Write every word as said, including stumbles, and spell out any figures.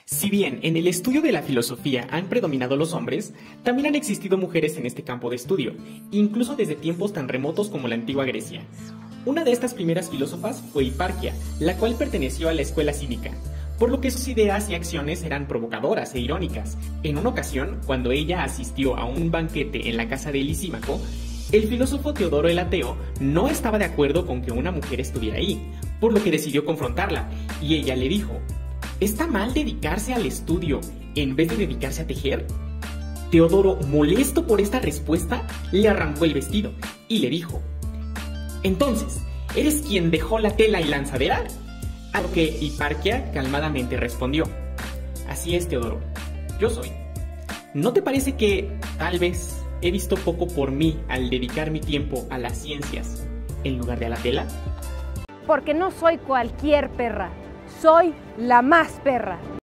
Si bien en el estudio de la filosofía han predominado los hombres, también han existido mujeres en este campo de estudio, incluso desde tiempos tan remotos como la antigua Grecia. Una de estas primeras filósofas fue Hiparquia, la cual perteneció a la escuela cínica, por lo que sus ideas y acciones eran provocadoras e irónicas. En una ocasión, cuando ella asistió a un banquete en la casa de Lisímaco, el filósofo Teodoro el Ateo no estaba de acuerdo con que una mujer estuviera ahí, por lo que decidió confrontarla, y ella le dijo: ¿está mal dedicarse al estudio en vez de dedicarse a tejer? Teodoro, molesto por esta respuesta, le arrancó el vestido y le dijo: entonces, ¿eres quien dejó la tela y lanzadera? A lo que Hiparquia calmadamente respondió: así es, Teodoro, yo soy. ¿No te parece que, tal vez, he visto poco por mí al dedicar mi tiempo a las ciencias en lugar de a la tela? Porque no soy cualquier perra, soy la más perra.